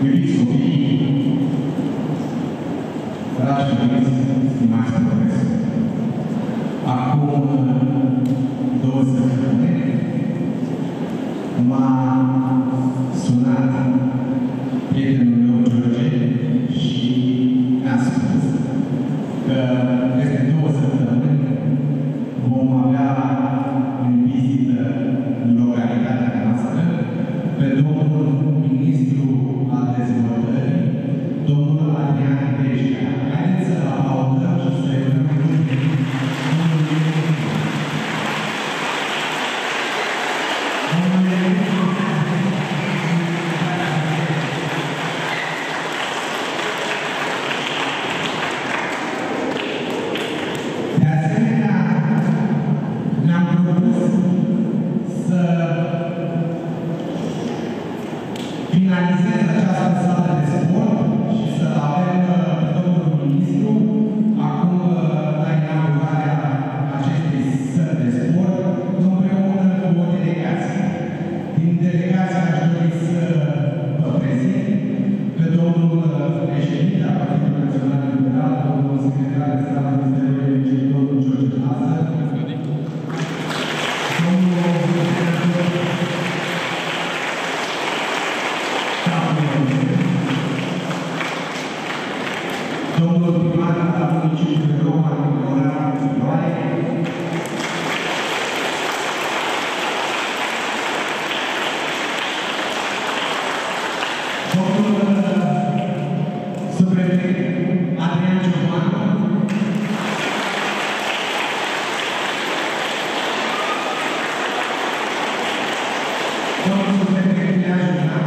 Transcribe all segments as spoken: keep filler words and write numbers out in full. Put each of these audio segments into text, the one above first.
Iubiți copii, dragi iubiți, stimați profesori, acum două săptămâni m-a sunat prietenul meu, George, și mi-a spus că peste două săptămâni vom avea în vizită în localitatea noastră pe domnul ministru al dezvoltării, domnul Adrian Peșca. Haideți să-l aplaudăm și să-i urăm domnul De asemenea, ne-am propus să finalizez această sală de sport și să avem pe domnul ministru acum la inaugurarea acestei săli de sport împreună cu o delegație. Din delegație aș dori să vă prezint pe domnul președinte al Partidului Național Liberal, domnul secretar de stat al Ministerului Energiei, domnul George Lazar, domnul primar al municipiului Roman, Oran Țuroare, domnul subprefect Adrian Ciobanu, domnul subprefect Ilea Junan,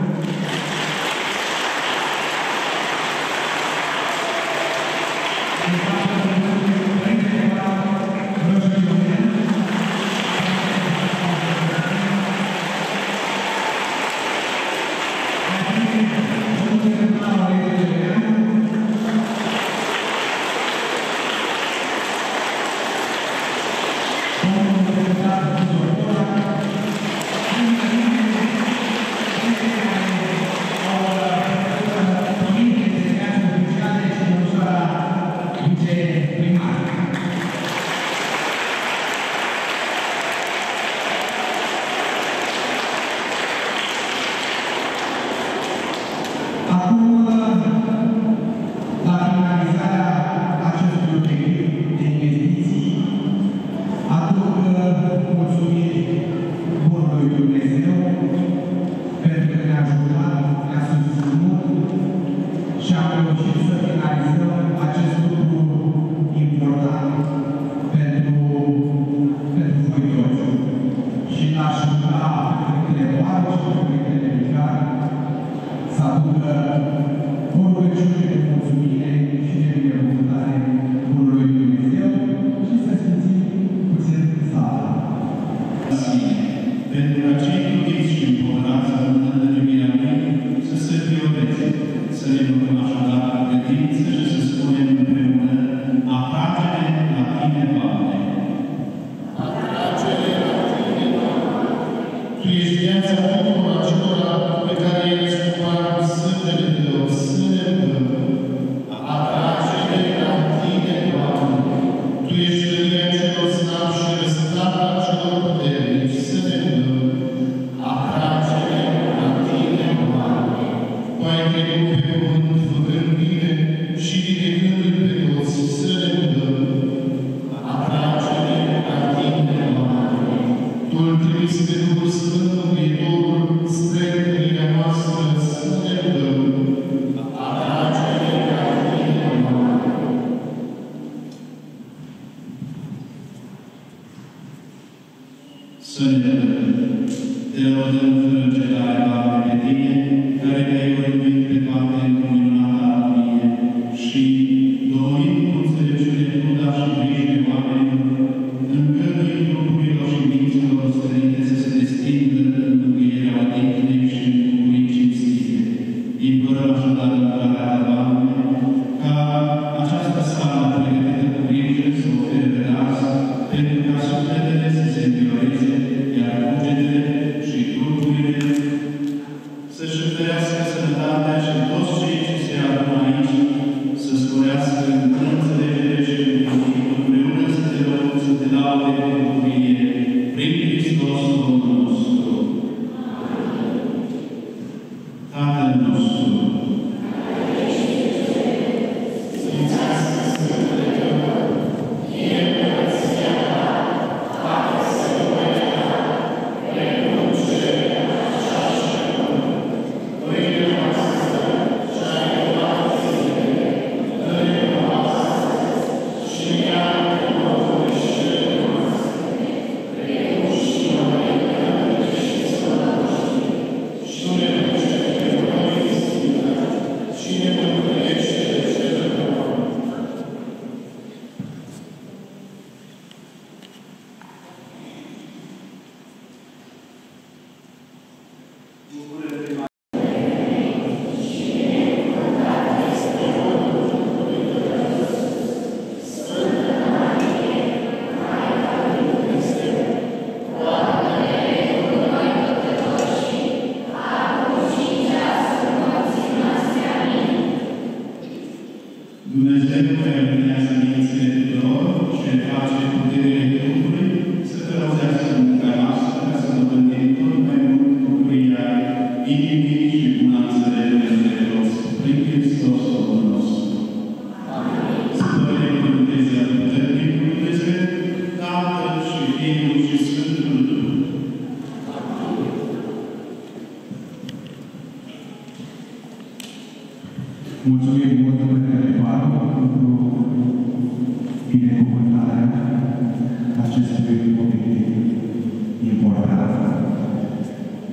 să ne te rogăm fără încetare, Doamne, pe Tine, care te-ai urmit pe toate într-o minunată armonie și, dorind cu înțelepciune truda și grijile oamenilor, încălui trupurilor și minților străine să se destindă în mângâierea odihne și în bucurii cinstite. Implorăm așadar lucrarea Ta, Doamne, ca această sală pregătită cu grijă să ofere pedas pentru ca sufletele să se învioreze, iar cugetele și trupurile să-și întărească sănătatea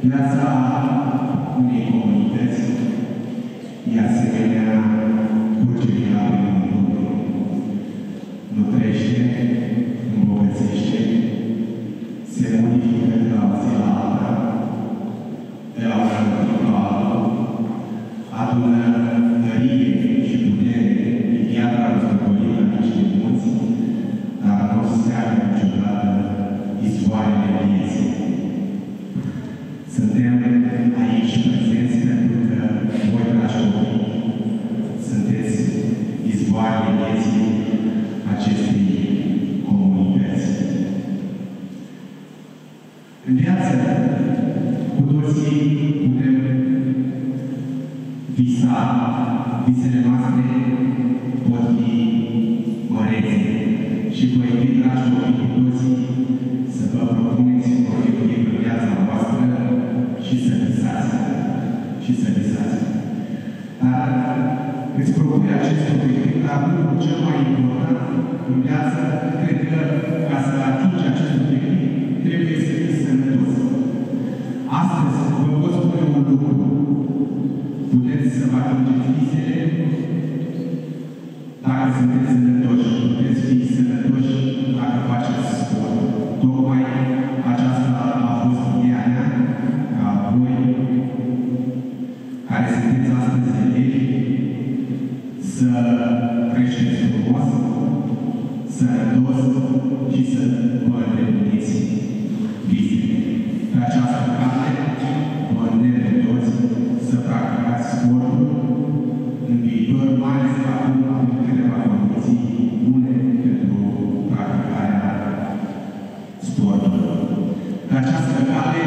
Viața unei comunități e asemenea curgerii apei în Dunăre. Nu trăiește, îmbogățește, se modifică de la o zi la alta, de la un timp la altul, adună tărie și putere de piatra răzbătorită la niște munți, dar nu seară niciodată izvoarele vieții. Suntem aici prezenți pentru că voi, dragi copii, sunteți izvoarele vieții acestei comunități. În viață, cu toții putem visa, visele noastre pot fi mărețe și vă invit, dragi copii, cu toții să vă propuneți obiective în viața voastră și să visați. Și să visați. Dar îți propune acest obiectiv, dar lucrul cel mai important în viață, cred că ca să atingi acest obiectiv, trebuie să fii sănătos. Astăzi vă pot spune un lucru. Puteți să vă atingeți visele dacă sunteți sănătoși. Puteți fi sănătoși dacă faceți sport. Tocmai aceasta a fost ideea mea, ca voi, care sunteți astăzi elevi, să creșteți frumos, sănătos și să vă îndepliniți visele. Pe această carte vă îndemn toți să practicați sportul în viitor, mai ales acum avem câteva condiții bune pentru practicarea sportului. Pe această cale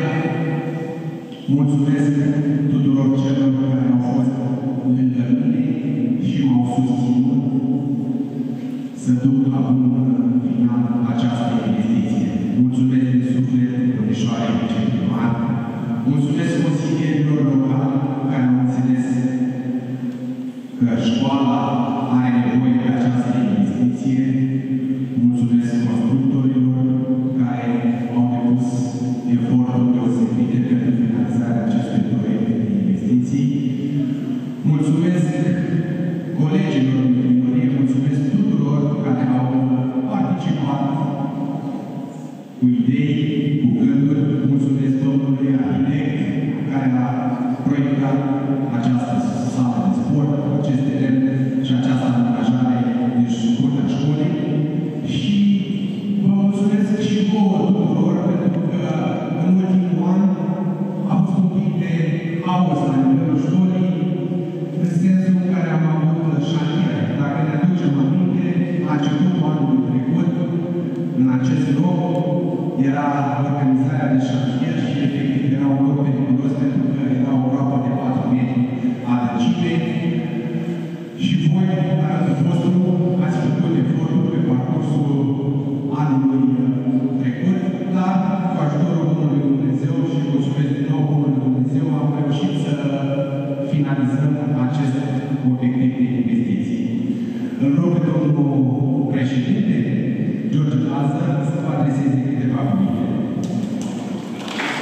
mulțumesc tuturor celor care au fost lângă mine și m-au susținut să duc la bun final această investiție. Mulțumesc de suflet domnișoarei viceprimar, mulțumesc consilierilor locali care au înțeles că școala are nevoie de această investiție, mulțumesc constructorilor care au depus eforturi deosebite pentru finanțarea acestui proiect de investiții, mulțumesc colegilor din primărie, mulțumesc tuturor care au participat cu idei, cu gânduri, mulțumesc domnului arhitect care a proiectat această sală de sport, acest teren și această amenajare din curtea școlii și vă mulțumesc și vouă tuturor pentru că în ultimul an a fost un pic de haos la nivelul școlii, în sensul în care am avut șantiere. Dacă ne aducem aminte, la începutul anului trecut, în acest loc, era organizarea de șantier și efectiv era un loc periculos pentru că era o groapă de patru metri adâncime și voi, la rândul vostru, ați făcut efortul pe parcursul anului trecut, dar cu ajutorul Bunului Dumnezeu și mulțumesc din nou Bunului Dumnezeu, am reușit să finalizăm acest obiectiv de investiții. Îl rog pe domnul președinte, George Lazar, să vă adreseze câteva cuvinte.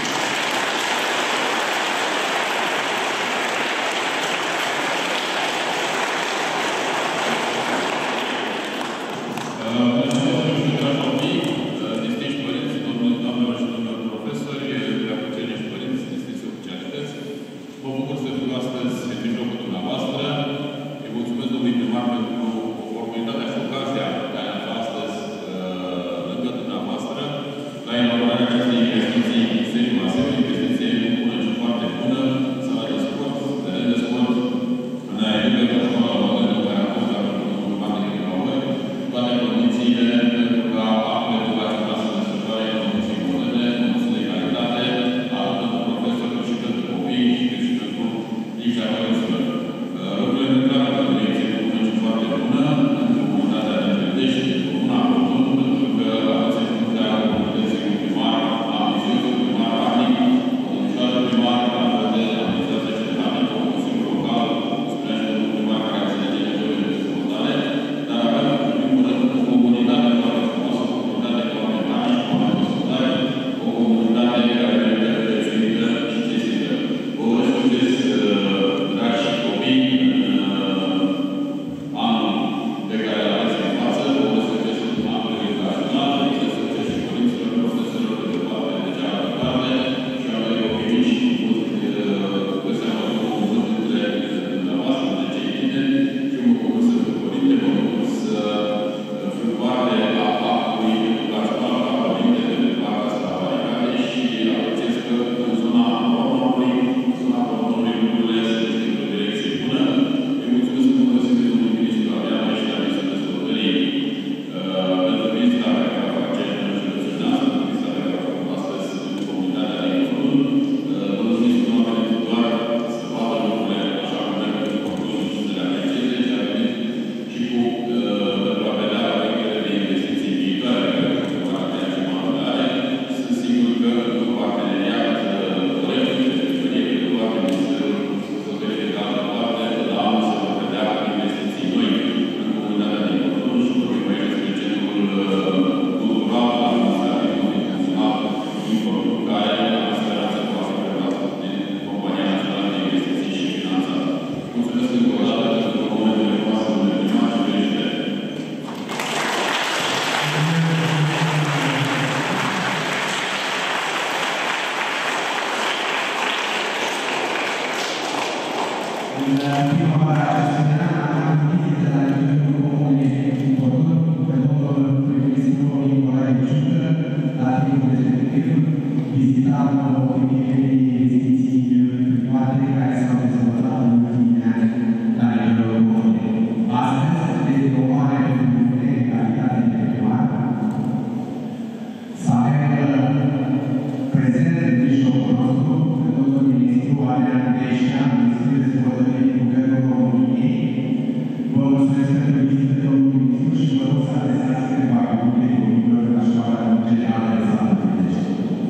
primăvara acestui an am primit de la nivelul comunei Importul pe domnul prim-ministru Nicolae Ciucă la timpul respectiv vizitat obiectivele investiții private care s-au dezvoltat în ultimii ani la nivelul comunei. Astăzi este o mare bucurie în calitate de primar să avem prezent în mijlocul nostru pe domnul ministru Adrian Deștea, ministrul dezvoltării din Guvernul României. Vă mulțumesc pentru vizită, domnul ministru, și vă rog să adresați câteva cuvinte colegilor în așteptarea generală de stat de Deștea.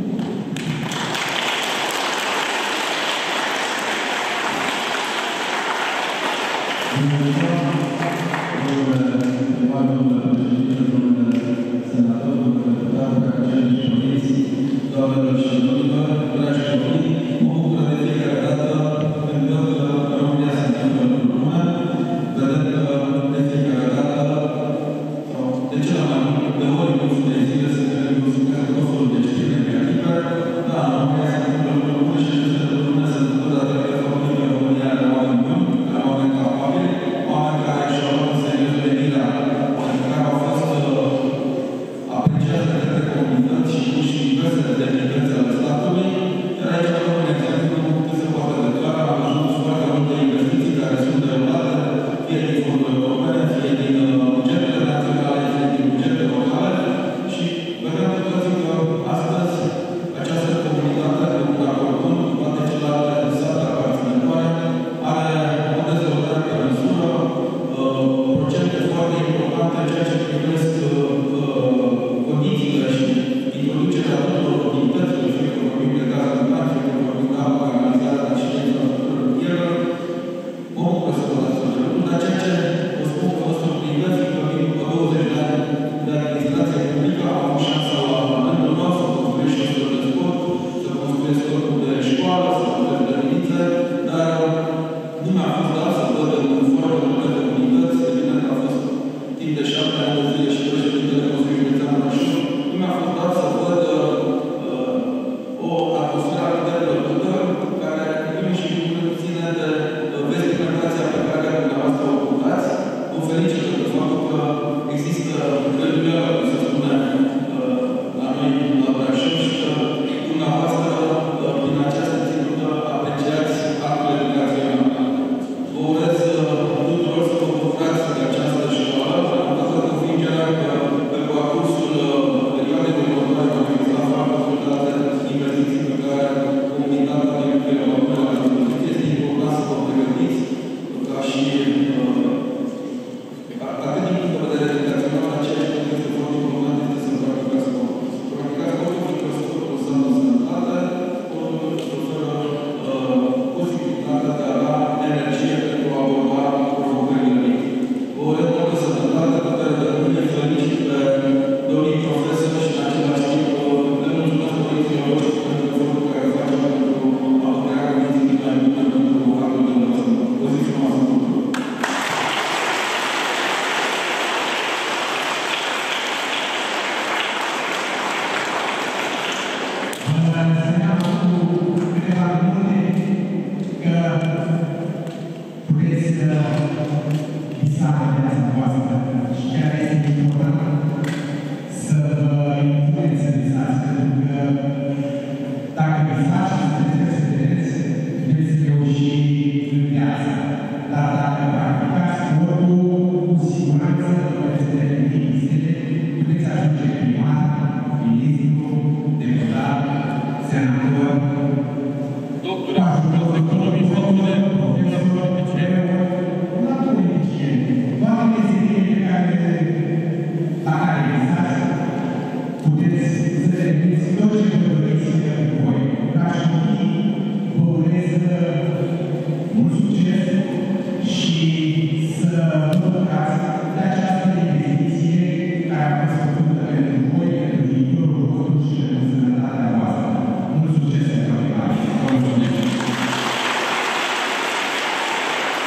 Doamnelor și domnilor, dragi colegi, mă bucur de fiecare dată când văd că România se întâmplă lucruri bune, vedem că de fiecare dată, sau de cele mai multe ori, nu sunt de zile, se mulțumesc tot felul de știri negative, dar în România se întâmplă lucruri bune și aceste lucruri bune se întâmplă datorită faptului că România are oameni buni, are oameni capabili, oameni care și-au luat în serios venirea și care au fost apreciați de către comunități și puși diverse demnități ale statului. Iar aici avem un exemplu cât se poate de clar. Am văzut foarte multe investiții care sunt derulate, fie din fonduri europene, fie din bugetele naționale, fie din bugete locale. Și vedem cu toții că astăzi această comunitate, de acord cu toate celelalte sate aparținătoare, are o dezvoltare pe măsură, procente foarte importante în ceea ce privesc condițiile și introducerea tuturor comunităților, fie că vorbim de gaz natural, fie că vorbim de apă canalizată și de infrastructură rutieră. Mă bucur să văd astfel de lucruri, dar ceea ce vă spun că vă surprinde, fiindcă vin după douăzeci de ani de administrație publică, am avut șansa la rândul meu să construiesc și o de sport, să construiesc corpul de școală, să construiesc grădinițe, dar nu mi-a fost dat să văd în foarte multe comunități, evident a fost timp de șapte ani de zile și președintele Consiliului Județean Brașov, nu mi-a fost dat să văd uh, o atmosferă atât de plăcută, care în primul și în primul rând ține de uh, vestimentația pe care dumneavoastră o purtați. Vă felicit pentru faptul că există cheltuială, cum se spune uh, la noi la Brașov, și că dumneavoastră, uh, prin această ținută, apreciați actul educațional. Vă urez uh, tuturor să vă bucurați de această școală, am toată convingerea că pe parcursul perioadei următoare vor exista foarte multe investiții pe care comunitatea din care vă pune la dispoziție. Este important să vă pregătiți ca și atât din punct de vedere educațional, dar ceea ce este foarte important este să practicați sportul. Să practicați sportul pentru că sportul înseamnă sănătate, sportul oferă posibilitatea de a da energie pentru a aborda provocările mici. Vă urez multă sănătate, putere de bune, felicit pe domnii profesori și în același timp le mulțumesc părinților noștri pentru efortul care facem pentru a crea condiții mai bune pentru cadrul de învățământ. O zi frumoasă tuturor! Câteva minute că puteți visa în viața voastră și care este